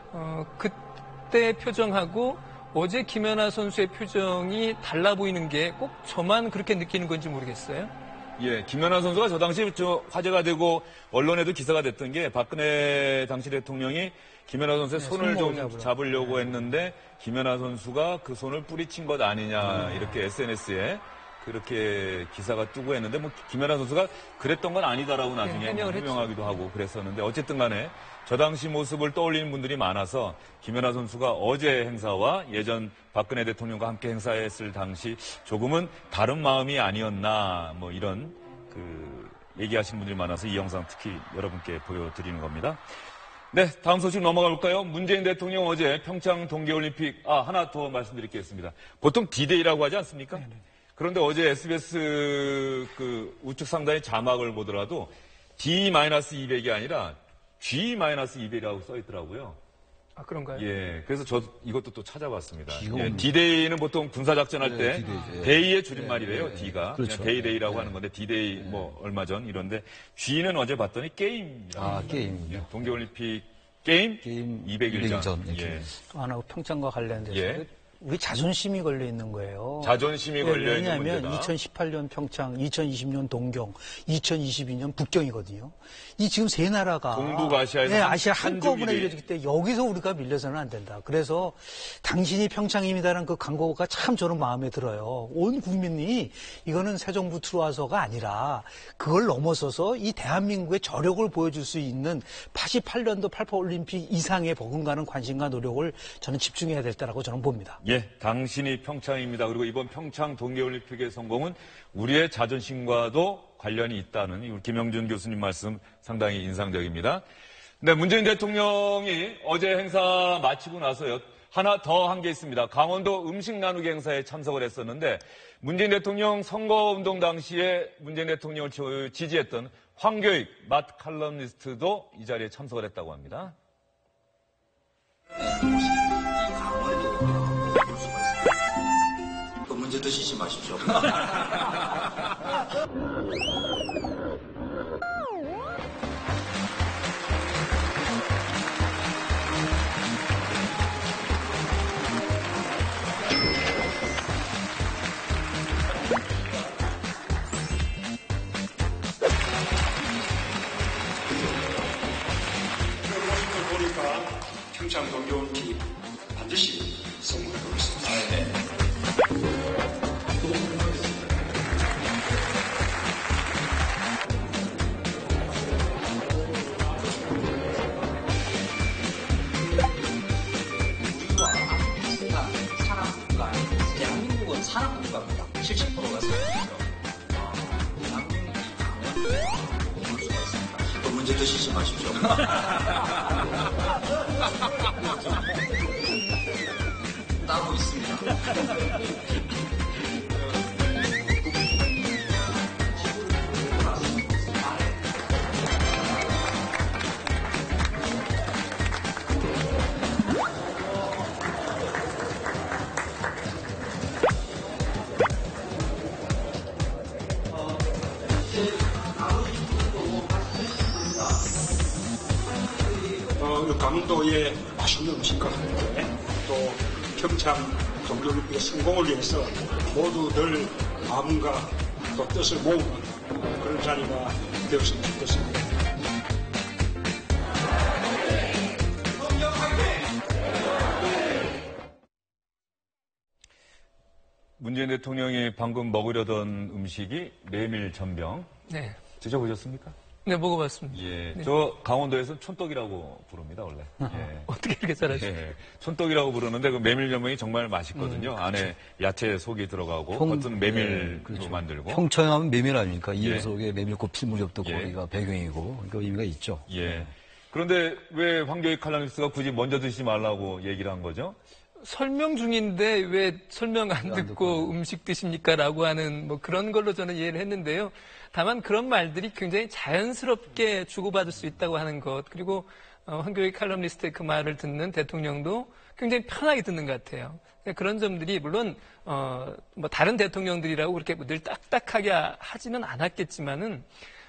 그때 표정하고 어제 김연아 선수의 표정이 달라 보이는 게 꼭 저만 그렇게 느끼는 건지 모르겠어요. 예, 김연아 선수가 저 당시 화제가 되고 언론에도 기사가 됐던 게 박근혜 당시 대통령이 김연아 선수의 손을 좀 잡으려고 했는데 김연아 선수가 그 손을 뿌리친 것 아니냐 이렇게 SNS에 그렇게 기사가 뜨고 했는데 뭐 김연아 선수가 그랬던 건 아니다라고 나중에 해명하기도 하고 그랬었는데 어쨌든 간에 저 당시 모습을 떠올리는 분들이 많아서 김연아 선수가 어제 행사와 예전 박근혜 대통령과 함께 행사했을 당시 조금은 다른 마음이 아니었나 뭐 이런 얘기하시는 분들이 많아서 이 영상 특히 여러분께 보여드리는 겁니다. 네, 다음 소식 넘어가 볼까요? 문재인 대통령 어제 평창 동계올림픽 하나 더 말씀드리겠습니다. 보통 D-Day라고 하지 않습니까? 네네. 그런데 어제 SBS 우측 상단의 자막을 보더라도 D-200이 아니라 G-200이라고 써 있더라고요. 아, 그런가요? 예. 그래서 이것도 또 찾아봤습니다. 예, D-Day는 보통 군사작전 할 때 데이의 줄임말이래요, D가. 그렇죠. 데이데이라고 하는 건데, D-Day 얼마 전 이런데, G는 어제 봤더니 게임이라고. 게임. 예, 동계올림픽 게임 200일 전. 예. 또 하나 평창과 관련돼서 우리 자존심이 걸려 있는 거예요. 자존심이 걸려 있는 문제다. 왜냐하면 2018년 평창, 2020년 동경, 2022년 북경이거든요. 이 지금 세 나라가 동북아시아에서 아시아 한꺼번에 이루어지기 때문에 여기서 우리가 밀려서는 안 된다. 그래서 당신이 평창입니다라는 그 광고가 참 저는 마음에 들어요. 온 국민이 이거는 새 정부 들어와서가 아니라 그걸 넘어서서 이 대한민국의 저력을 보여줄 수 있는 88년도 88 올림픽 이상의 버금가는 관심과 노력을 저는 집중해야 될 때라고 저는 봅니다. 예, 당신이 평창입니다. 그리고 이번 평창 동계올림픽의 성공은 우리의 자존심과도 관련이 있다는 우리 김영준 교수님 말씀 상당히 인상적입니다. 네, 문재인 대통령이 어제 행사 마치고 나서요. 하나 더 한 게 있습니다. 강원도 음식 나누기 행사에 참석을 했었는데 문재인 대통령 선거운동 당시에 문재인 대통령을 지지했던 황교익 맛 칼럼니스트도 이 자리에 참석을 했다고 합니다. 문제 드시지 마십시오. 보니까 평창 동계올림픽 반드시 성공할 것 같습니다. 대한민국은 산업국가입니다. 70%가 산업이죠. 대한민국이 볼 수가 있습니다. 또 문제 드시지 마십시오. 따로 있습니다. 그 강원도의 맛있는 음식과 함께 또 평창 동계올림픽의 성공을 위해서 모두들 마음과 또 뜻을 모으는 그런 자리가 되었으면 좋겠습니다. 문재인 대통령이 방금 먹으려던 음식이 메밀전병. 네. 드셔보셨습니까? 네, 먹어봤습니다. 예. 네. 저 강원도에서는 촌떡이라고 부릅니다, 원래. 예. 어떻게 이렇게 잘하시죠? 예. 촌떡이라고 부르는데 그 메밀전병이 정말 맛있거든요. 안에 야채 속이 들어가고 겉은 메밀로 그렇죠. 만들고. 평창 하면 메밀 아닙니까? 이 예. 녀석의 메밀꽃 필무렵도 예. 거기가 배경이고 그 의미가 있죠. 예. 그런데 왜 황교익 칼럼니스트가 굳이 먼저 드시지 말라고 얘기를 한 거죠? 설명 중인데 왜 설명 안 듣고 음식 드십니까? 라고 하는 뭐 그런 걸로 저는 이해를 했는데요. 다만 그런 말들이 굉장히 자연스럽게 주고받을 수 있다고 하는 것, 그리고 황교익 칼럼니스트의 그 말을 듣는 대통령도 굉장히 편하게 듣는 것 같아요. 그런 점들이 물론 뭐 다른 대통령들이라고 그렇게 늘 딱딱하게 하지는 않았겠지만은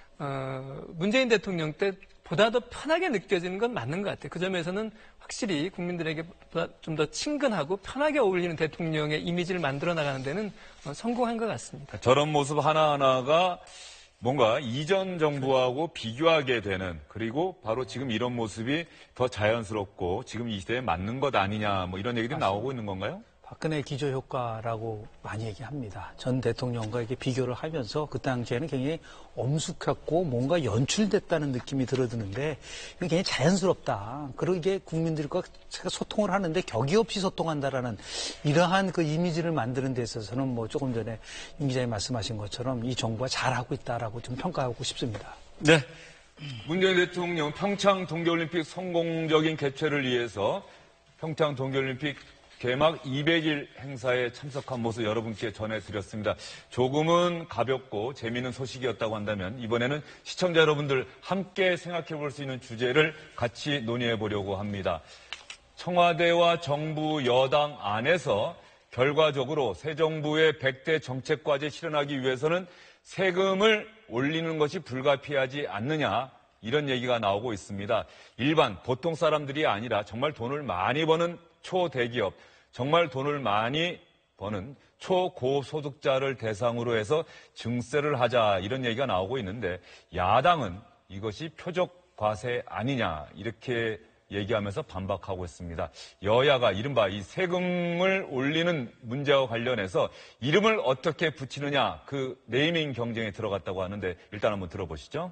문재인 대통령 때 보다 더 편하게 느껴지는 건 맞는 것 같아요. 그 점에서는 확실히 국민들에게 좀 더 친근하고 편하게 어울리는 대통령의 이미지를 만들어 나가는 데는 성공한 것 같습니다. 저런 모습 하나하나가 뭔가 이전 정부하고 비교하게 되는, 그리고 바로 지금 이런 모습이 더 자연스럽고 지금 이 시대에 맞는 것 아니냐, 뭐 이런 얘기들이 나오고 있는 건가요? 박근혜 기저효과라고 많이 얘기합니다. 전 대통령과 이렇게 비교를 하면서 그 당시에는 굉장히 엄숙했고 뭔가 연출됐다는 느낌이 들어드는데 이게 굉장히 자연스럽다. 그리고 이게 국민들과 소통을 하는데 격이 없이 소통한다라는 이러한 그 이미지를 만드는 데 있어서는 뭐 조금 전에 임 기자님 말씀하신 것처럼 이 정부가 잘하고 있다라고 좀 평가하고 싶습니다. 네. 문재인 대통령 평창 동계올림픽 성공적인 개최를 위해서 평창 동계올림픽 개막 200일 행사에 참석한 모습 여러분께 전해드렸습니다. 조금은 가볍고 재미있는 소식이었다고 한다면 이번에는 시청자 여러분들 함께 생각해볼 수 있는 주제를 같이 논의해보려고 합니다. 청와대와 정부 여당 안에서 결과적으로 새 정부의 100대 정책과제 실현하기 위해서는 세금을 올리는 것이 불가피하지 않느냐, 이런 얘기가 나오고 있습니다. 일반 보통 사람들이 아니라 정말 돈을 많이 버는 초대기업, 정말 돈을 많이 버는 초고소득자를 대상으로 해서 증세를 하자, 이런 얘기가 나오고 있는데 야당은 이것이 표적 과세 아니냐, 이렇게 얘기하면서 반박하고 있습니다. 여야가 이른바 이 세금을 올리는 문제와 관련해서 이름을 어떻게 붙이느냐, 그 네이밍 경쟁에 들어갔다고 하는데 일단 한번 들어보시죠.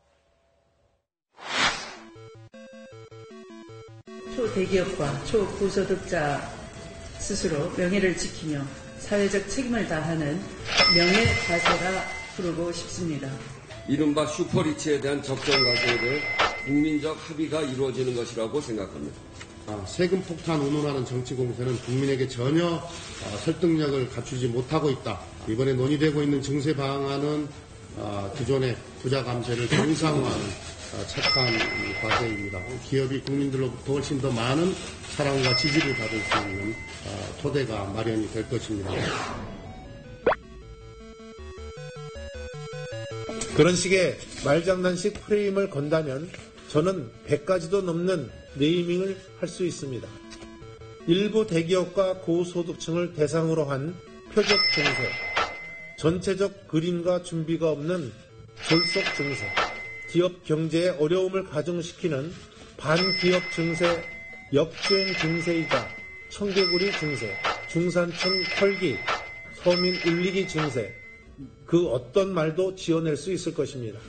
초대기업과 초고소득자 스스로 명예를 지키며 사회적 책임을 다하는 명예과세라 부르고 싶습니다. 이른바 슈퍼리치에 대한 적정 과세에 국민적 합의가 이루어지는 것이라고 생각합니다. 세금 폭탄 운운하는 정치 공세는 국민에게 전혀 설득력을 갖추지 못하고 있다. 이번에 논의되고 있는 증세 방안은 기존의 부자 감세를 정상화하는 착한 과세입니다. 기업이 국민들로부터 훨씬 더 많은 사랑과 지지를 받을 수 있는 토대가 마련이 될 것입니다. 그런 식의 말장난식 프레임을 건다면 저는 100가지도 넘는 네이밍을 할 수 있습니다. 일부 대기업과 고소득층을 대상으로 한 표적 증세, 전체적 그림과 준비가 없는 졸속 증세, 기업 경제에 어려움을 가중시키는 반기업 증세, 역주행 증세이자 청개구리 증세, 중산층 털기, 서민 울리기 증세, 그 어떤 말도 지어낼 수 있을 것입니다.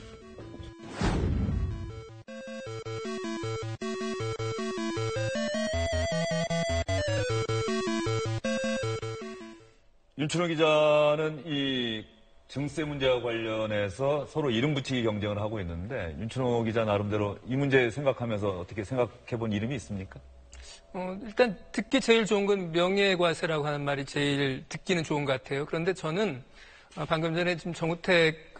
윤춘호 기자는 이 증세 문제와 관련해서 서로 이름 붙이기 경쟁을 하고 있는데 윤춘호 기자 나름대로 이 문제 생각하면서 어떻게 생각해본 이름이 있습니까? 일단 듣기 제일 좋은 건 명예과세라고 하는 말이 제일 듣기는 좋은 것 같아요. 그런데 저는 방금 전에 지금 정우택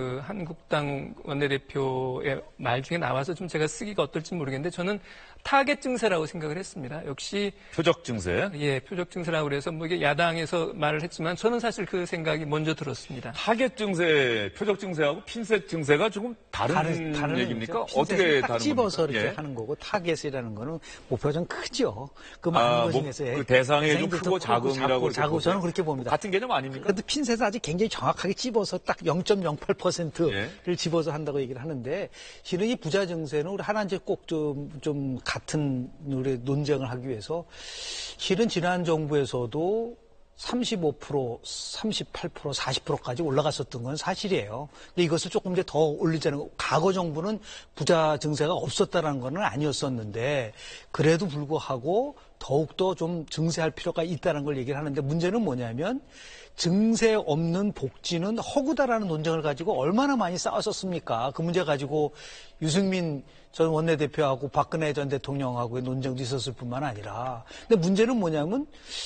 한국당 원내대표의 말 중에 나와서 좀 제가 쓰기가 어떨지 모르겠는데 저는 타겟 증세라고 생각을 했습니다. 역시 표적 증세. 예, 표적 증세라고 그래서 뭐 이게 야당에서 말을 했지만 저는 사실 그 생각이 먼저 들었습니다. 타겟 증세, 표적 증세하고 핀셋 증세가 조금 다른 얘기입니까? 어떻게 다른 집어서 겁니까? 이렇게 하는 거고 타겟이라는 거는 목표가 좀 크죠. 그 많은 것 중에서 그 대상이 좀 크고 작음이라고 작고 저는 그렇게 봅니다. 같은 개념 아닙니까? 그런데 핀셋은 아직 굉장히 정확하게 집어서 딱 0.08%를 집어서 한다고 얘기를 하는데 실은 이 부자 증세는 우리 하나 이제 꼭 좀 같은 우리 논쟁을 하기 위해서 실은 지난 정부에서도 35%, 38%, 40%까지 올라갔었던 건 사실이에요. 근데 이것을 조금 이제 더 올리자는, 과거 정부는 부자 증세가 없었다는 건 아니었었는데, 그래도 불구하고 더욱더 좀 증세할 필요가 있다는 걸 얘기를 하는데, 문제는 뭐냐면, 증세 없는 복지는 허구다라는 논쟁을 가지고 얼마나 많이 싸웠었습니까? 그 문제 가지고 유승민 전 원내대표하고 박근혜 전 대통령하고의 논쟁도 있었을 뿐만 아니라. 근데 문제는 뭐냐면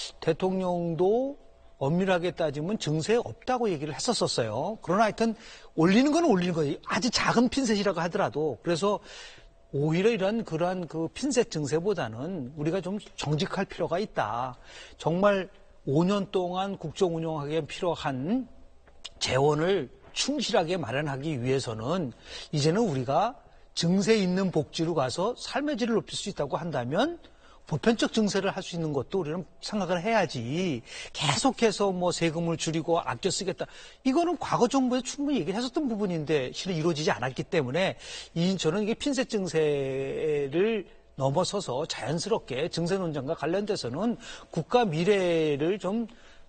대통령도 엄밀하게 따지면 증세 없다고 얘기를 했었어요. 그러나 하여튼 올리는 건 올리는 거예요. 아주 작은 핀셋이라고 하더라도. 그래서 오히려 그러한 그 핀셋 증세보다는 우리가 좀 정직할 필요가 있다. 정말 5년 동안 국정 운영하기에 필요한 재원을 충실하게 마련하기 위해서는 이제는 우리가 증세 있는 복지로 가서 삶의 질을 높일 수 있다고 한다면 보편적 증세를 할 수 있는 것도 우리는 생각을 해야지. 계속해서 뭐 세금을 줄이고 아껴 쓰겠다. 이거는 과거 정부에 충분히 얘기를 했었던 부분인데 실은 이루어지지 않았기 때문에 저는 이게 핀셋 증세를 넘어서서 자연스럽게 증세 논쟁과 관련돼서는 국가 미래를 좀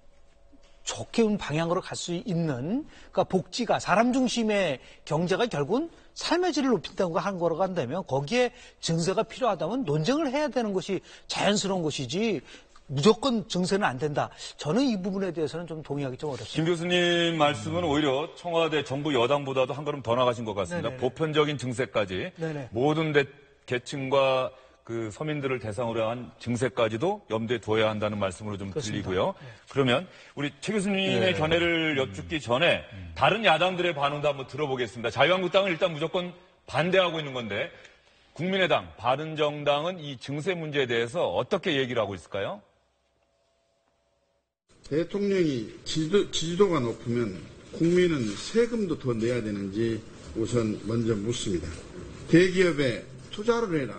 좋게 방향으로 갈 수 있는, 그러니까 복지가 사람 중심의 경제가 결국은 삶의 질을 높인다고 한 거로 간다면 거기에 증세가 필요하다면 논쟁을 해야 되는 것이 자연스러운 것이지 무조건 증세는 안 된다. 저는 이 부분에 대해서는 좀 동의하기 좀 어렵습니다. 김 교수님 말씀은 오히려 청와대 정부 여당보다도 한 걸음 더 나가신 것 같습니다. 네네. 보편적인 증세까지 네네. 모든 계층과 그 서민들을 대상으로 한 증세까지도 염두에 둬야 한다는 말씀으로 좀 그렇습니다. 들리고요. 네. 그러면 우리 최 교수님의 견해를 여쭙기 전에 다른 야당들의 반응도 한번 들어보겠습니다. 자유한국당은 일단 무조건 반대하고 있는 건데 국민의당, 바른정당은 이 증세 문제에 대해서 어떻게 얘기를 하고 있을까요? 대통령이 지지도가 높으면 국민은 세금도 더 내야 되는지 우선 먼저 묻습니다. 대기업에 투자를 해라.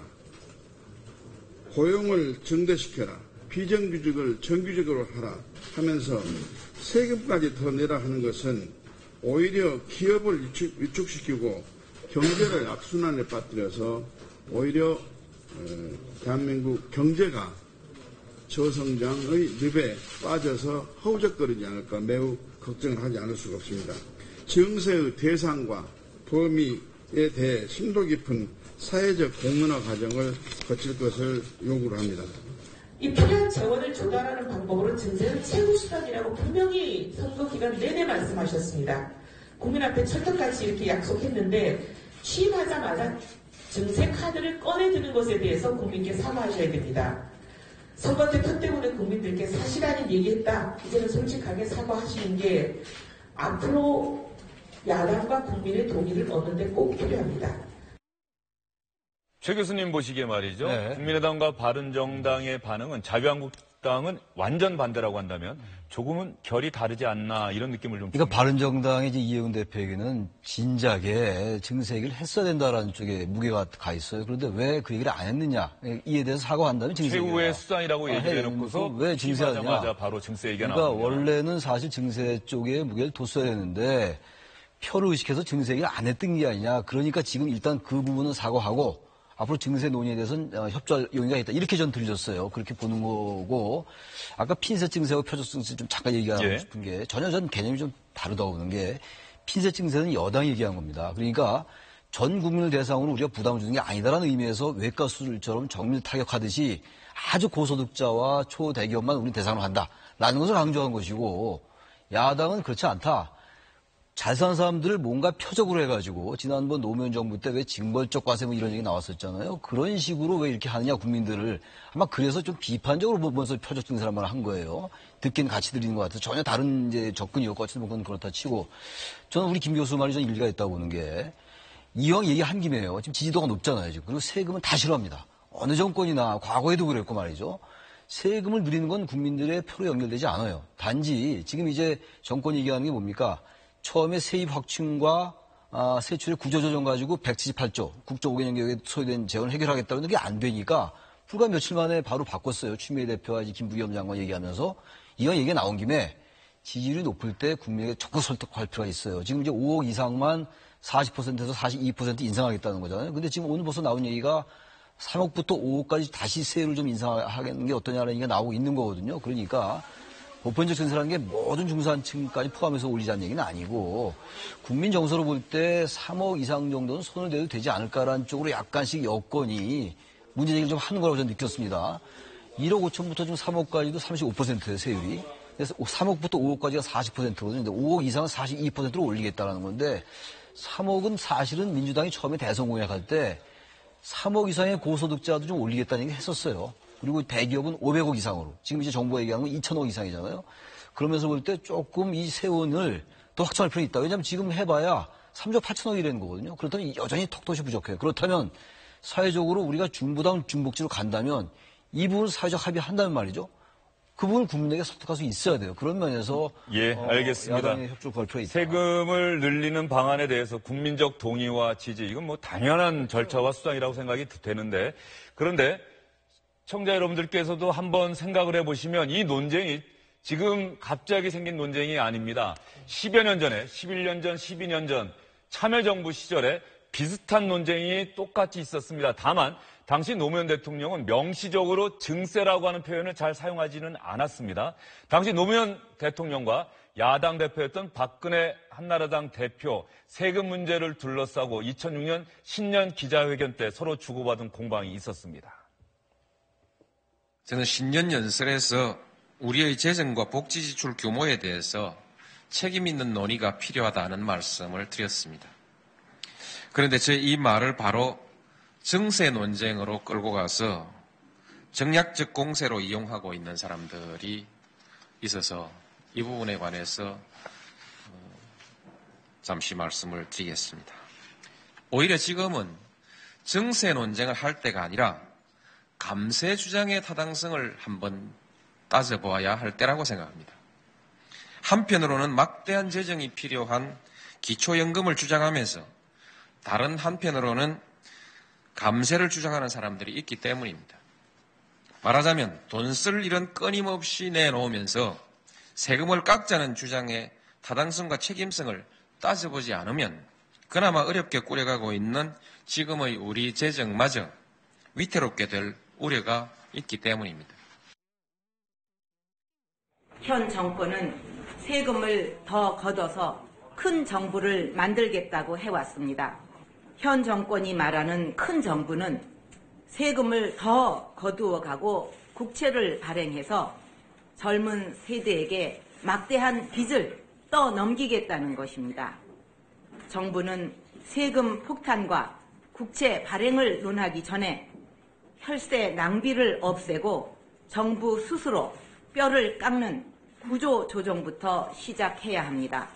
고용을 증대시켜라. 비정규직을 정규직으로 하라 하면서 세금까지 더 내라 하는 것은 오히려 기업을 위축시키고 경제를 악순환에 빠뜨려서 오히려 대한민국 경제가 저성장의 늪에 빠져서 허우적거리지 않을까 매우 걱정을 하지 않을 수가 없습니다. 증세의 대상과 범위에 대해 심도 깊은 사회적 공론화 과정을 거칠 것을 요구를 합니다. 이 필요한 재원을 조달하는 방법으로 증세는 최후 수단이라고 분명히 선거 기간 내내 말씀하셨습니다. 국민 앞에 철떡같이 이렇게 약속했는데 취임하자마자 증세 카드를 꺼내드는 것에 대해서 국민께 사과하셔야 됩니다. 선거 때 편 때문에 국민들께 사실 아닌 얘기했다. 이제는 솔직하게 사과하시는 게 앞으로 야당과 국민의 동의를 얻는 데 꼭 필요합니다. 최 교수님 보시기에 말이죠. 네. 국민의당과 바른정당의 반응은 자유한국당은 완전 반대라고 한다면 조금은 결이 다르지 않나 이런 느낌을 좀. 그러니까 바른정당의 이제 이해운 대표에게는 진작에 증세 얘기를 했어야 된다라는 쪽에 무게가 가 있어요. 그런데 왜 그 얘기를 안 했느냐. 이에 대해서 사과한다면 증세 얘기가. 최후의 수단이라고 얘기를 해놓고서 왜 증세하느냐. 취임하자마자 바로 증세 얘기가 그러니까 나오느냐. 원래는 사실 증세 쪽에 무게를 뒀어야 되는데 표를 의식해서 증세 얘기를 안 했던 게 아니냐. 그러니까 지금 일단 그 부분은 사과하고 앞으로 증세 논의에 대해서는 협조할 용의가 있다. 이렇게 전 들렸어요. 그렇게 보는 거고. 아까 핀셋 증세와 표적 증세 좀 잠깐 얘기하고 싶은 게 전혀 전 개념이 좀 다르다고 보는 게 핀셋 증세는 여당이 얘기한 겁니다. 그러니까 전 국민을 대상으로 우리가 부담을 주는 게 아니다라는 의미에서 외과 수술처럼 정밀 타격하듯이 아주 고소득자와 초대기업만 우리 대상으로 한다라는 것을 강조한 것이고 야당은 그렇지 않다. 잘 사는 사람들을 뭔가 표적으로 해가지고 지난번 노무현 정부 때 왜 징벌적 과세 뭐 이런 얘기 나왔었잖아요. 그런 식으로 왜 이렇게 하느냐 국민들을 아마 그래서 좀 비판적으로 보면서 표적 증세를 한번 한 거예요. 듣기는 같이 드리는 것 같아서 전혀 다른 이제 접근이었고 어쨌든 그건 그렇다 치고 저는 우리 김 교수 말이 좀 일리가 있다고 보는 게 이왕 얘기한 김에요. 지금 지지도가 높잖아요. 지금. 그리고 세금은 다 싫어합니다. 어느 정권이나 과거에도 그랬고 말이죠. 세금을 누리는 건 국민들의 표로 연결되지 않아요. 단지 지금 이제 정권이 얘기하는 게 뭡니까? 처음에 세입 확충과 세출의 구조조정 가지고 178조 국조 5개년 계획에 소요된 재원을 해결하겠다는 게 안 되니까 불과 며칠 만에 바로 바꿨어요. 추미애 대표와 김부겸 장관 얘기하면서 이왕 얘기가 나온 김에 지지율이 높을 때 국민에게 적극 설득할 필요가 있어요. 지금 이제 5억 이상만 40%에서 42% 인상하겠다는 거잖아요. 근데 지금 오늘 벌써 나온 얘기가 3억부터 5억까지 다시 세율을 좀 인상하는 게 어떠냐는 얘기가 나오고 있는 거거든요. 그러니까 보편적 증세라는 게 모든 중산층까지 포함해서 올리자는 얘기는 아니고 국민 정서로 볼 때 3억 이상 정도는 손을 대도 되지 않을까라는 쪽으로 약간씩 여건이 문제 제기를 좀 하는 거라고 저는 느꼈습니다. 1억 5천부터 좀 3억까지도 35%예요, 세율이. 그래서 3억부터 5억까지가 40%거든요. 근데 5억 이상은 42%로 올리겠다라는 건데 3억은 사실은 민주당이 처음에 대선 공약할 때 3억 이상의 고소득자도 좀 올리겠다는 얘기 했었어요. 그리고 대기업은 500억 이상으로. 지금 이제 정부가 얘기하는 건 2천억 이상이잖아요. 그러면서 볼 때 조금 이 세원을 또 확충할 필요는 있다. 왜냐하면 지금 해봐야 3조 8천억이라는 거거든요. 그렇다면 여전히 턱없이 부족해요. 그렇다면 사회적으로 우리가 중부담 중복지로 간다면 이 부분 사회적 합의한다는 말이죠. 그 부분 국민에게 설득할 수 있어야 돼요. 그런 면에서 예, 알겠습니다. 야당의 협조를 구할 필요가 있다. 세금을 늘리는 방안에 대해서 국민적 동의와 지지 이건 뭐 당연한 절차와 수단이라고 생각이 되는데 그런데 청자 여러분들께서도 한번 생각을 해보시면 이 논쟁이 지금 갑자기 생긴 논쟁이 아닙니다. 10여 년 전에 11년 전 12년 전 참여정부 시절에 비슷한 논쟁이 똑같이 있었습니다. 다만 당시 노무현 대통령은 명시적으로 증세라고 하는 표현을 잘 사용하지는 않았습니다. 당시 노무현 대통령과 야당 대표였던 박근혜 한나라당 대표 세금 문제를 둘러싸고 2006년 신년 기자회견 때 서로 주고받은 공방이 있었습니다. 저는 신년 연설에서 우리의 재정과 복지 지출 규모에 대해서 책임 있는 논의가 필요하다는 말씀을 드렸습니다. 그런데 제 이 말을 바로 증세 논쟁으로 끌고 가서 정략적 공세로 이용하고 있는 사람들이 있어서 이 부분에 관해서 잠시 말씀을 드리겠습니다. 오히려 지금은 증세 논쟁을 할 때가 아니라 감세 주장의 타당성을 한번 따져보아야 할 때라고 생각합니다. 한편으로는 막대한 재정이 필요한 기초연금을 주장하면서 다른 한편으로는 감세를 주장하는 사람들이 있기 때문입니다. 말하자면 돈 쓸 일은 끊임없이 내놓으면서 세금을 깎자는 주장의 타당성과 책임성을 따져보지 않으면 그나마 어렵게 꾸려가고 있는 지금의 우리 재정마저 위태롭게 될 우려가 있기 때문입니다. 현 정권은 세금을 더 걷어서 큰 정부를 만들겠다고 해왔습니다. 현 정권이 말하는 큰 정부는 세금을 더 거두어가고 국채를 발행해서 젊은 세대에게 막대한 빚을 떠넘기겠다는 것입니다. 정부는 세금 폭탄과 국채 발행을 논하기 전에 혈세 낭비를 없애고 정부 스스로 뼈를 깎는 구조 조정부터 시작해야 합니다.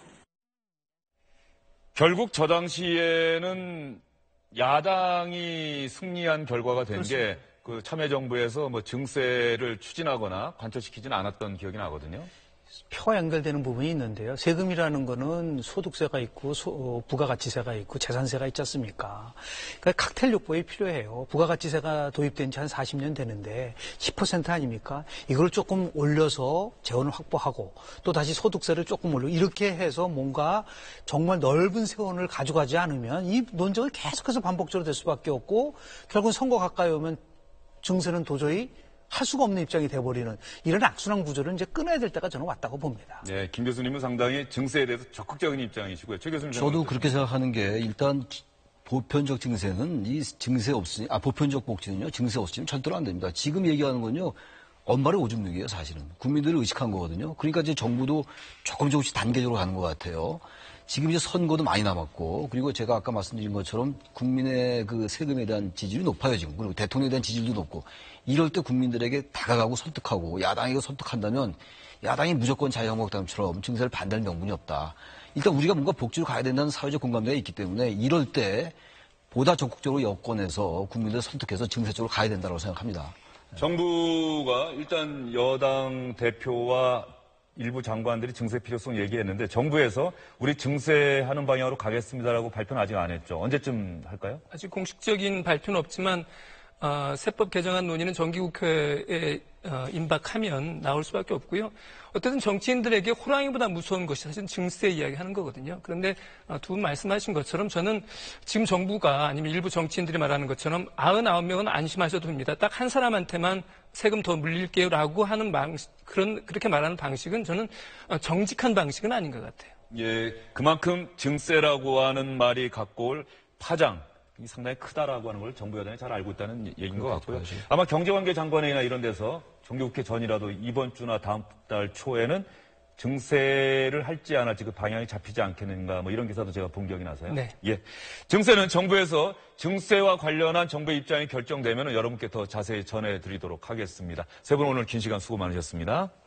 결국 저 당시에는 야당이 승리한 결과가 된 게 그 참여정부에서 뭐 증세를 추진하거나 관철시키지는 않았던 기억이 나거든요. 표와 연결되는 부분이 있는데요. 세금이라는 거는 소득세가 있고 부가가치세가 있고 재산세가 있지 않습니까? 그러니까 칵테일 요법이 필요해요. 부가가치세가 도입된 지 한 40년 되는데 10% 아닙니까? 이걸 조금 올려서 재원을 확보하고 또 다시 소득세를 조금 올리고 이렇게 해서 뭔가 정말 넓은 세원을 가져가지 않으면 이 논쟁을 계속해서 반복적으로 될 수밖에 없고 결국은 선거 가까이 오면 증세는 도저히 할 수가 없는 입장이 돼버리는 이런 악순환 구조를 이제 끊어야 될 때가 저는 왔다고 봅니다. 네, 김 교수님은 상당히 증세에 대해서 적극적인 입장이시고요. 최 교수님 저도 그렇게 생각하는 게 일단 보편적 증세는 이 증세 없으니 보편적 복지는요 증세 없으면 절대로 안 됩니다. 지금 얘기하는 건요 엄발의 오줌 누기예요 사실은 국민들을 의식한 거거든요. 그러니까 이제 정부도 조금씩 단계적으로 가는 것 같아요. 지금 이제 선거도 많이 남았고, 그리고 제가 아까 말씀드린 것처럼 국민의 그 세금에 대한 지지율이 높아요, 지금. 그리고 대통령에 대한 지지율도 높고. 이럴 때 국민들에게 다가가고 설득하고, 야당이 설득한다면, 야당이 무조건 자유한국당처럼 증세를 반대할 명분이 없다. 일단 우리가 뭔가 복지로 가야 된다는 사회적 공감대가 있기 때문에, 이럴 때 보다 적극적으로 여권에서 국민들을 설득해서 증세 쪽으로 가야 된다고 생각합니다. 정부가 일단 여당 대표와 일부 장관들이 증세 필요성 얘기했는데 정부에서 우리 증세하는 방향으로 가겠습니다라고 발표는 아직 안 했죠. 언제쯤 할까요? 아직 공식적인 발표는 없지만 세법 개정안 논의는 정기국회에 임박하면 나올 수밖에 없고요. 어쨌든 정치인들에게 호랑이보다 무서운 것이 사실 증세 이야기하는 거거든요. 그런데 두 분 말씀하신 것처럼 저는 지금 정부가 아니면 일부 정치인들이 말하는 것처럼 99명은 안심하셔도 됩니다. 딱 한 사람한테만 세금 더 물릴게요라고 하는 그렇게 말하는 방식은 저는 정직한 방식은 아닌 것 같아요. 예, 그만큼 증세라고 하는 말이 갖고 올 파장, 상당히 크다라고 하는 걸 정부 여당이 잘 알고 있다는 얘기인 것 같고요. 아마 경제관계 장관회의나 이런 데서 정기국회 전이라도 이번 주나 다음 달 초에는 증세를 할지 안 할지 그 방향이 잡히지 않겠는가 뭐 이런 기사도 제가 본 기억이 나서요. 네. 예. 증세는 정부에서 증세와 관련한 정부의 입장이 결정되면 여러분께 더 자세히 전해드리도록 하겠습니다. 세 분 오늘 긴 시간 수고 많으셨습니다.